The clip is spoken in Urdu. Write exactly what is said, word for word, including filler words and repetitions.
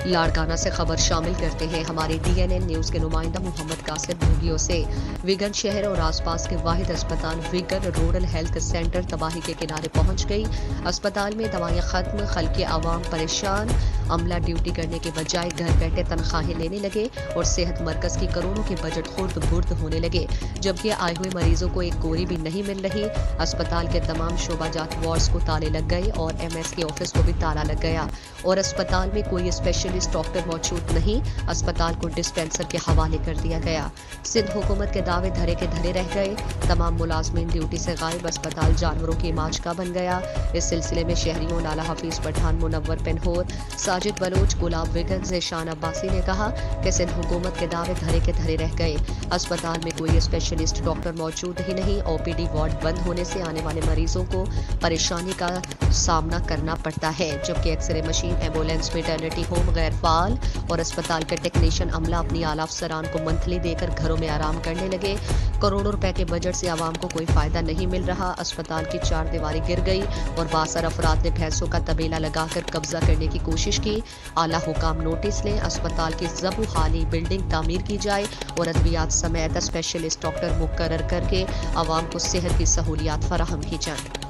لاڑکانہ سے خبر شامل کرتے ہیں ہمارے ڈی این این نیوز کے نمائندہ محمد قاسم بھوگیوں سے۔ ویگن شہر اور آس پاس کے واحد اسپتال ویگن رورل ہیلتھ سینٹر تباہی کے کنارے پہنچ گئی۔ اسپتال میں دوائیں ختم، خلق عوام پریشان، عملہ ڈیوٹی کرنے کے بجائے گھر بیٹھے تنخواہیں لینے لگے اور صحت مرکز کی کروڑوں کے بجٹ خورد برد ہونے لگے، جبکہ آئے ہوئے مریضوں کو ایک گولی بھی نہیں مل رہی۔ اسپتال کے تمام شعبہ جات وارڈز کو تالے لگ گئے اور ایم ایس کے آفس کو بھی تالا لگ گیا، اور اسپتال میں کوئی اسپیشلسٹ ڈاکٹر موجود نہیں۔ اسپتال کو ڈسپینسر کے حوالے کر دیا گیا۔ سندھ حکومت کے دعوے دھرے کے دھرے رہ گئے، تمام ملازمین ڈیوٹی سے غائب، اسپتال جانوروں کی ماچ کا بن گیا۔ اس سلسلے میں شہریوں لالا حفیظ پٹھان، منور پنہور، ساجد بلوچ، گلاب ویگن، ذیشان عباسی نے کہا کہ سندھ حکومت کے دعوے دھرے کے دھرے رہ گئے، اسپتال میں کوئی اسپیشلسٹ ڈاکٹر موجود ہی نہیں، او پی ڈی وارڈ بند ہونے سے آنے والے مریضوں کو پریشانی کا سامنا کرنا پڑتا ہے، جبکہ X ray machine, ambulance, maternity home غیر فعال، اور اسپتال کے ٹیکنیشین عملہ اپنی اعلی افسران کو منتھلی دے کر گھروں میں آرام کرنے لگے۔ کروڑوں روپے کے بجٹ سے عوام کو کوئی فائدہ نہیں مل رہا۔ اسپتال کی چار دیواری گر گئی اور بااثر افراد نے بھینسوں کا طبیلہ لگا کر قبضہ کرنے کی کوشش کی۔ اعلیٰ حکام نوٹس لیں، اسپتال کی زبو حالی بلڈنگ تعمیر کی جائے اور ادویات سمیت اسپیشلسٹ ڈاکٹر مقرر کر کے عوام کو صحت کی سہولیات فراہم کی جائیں۔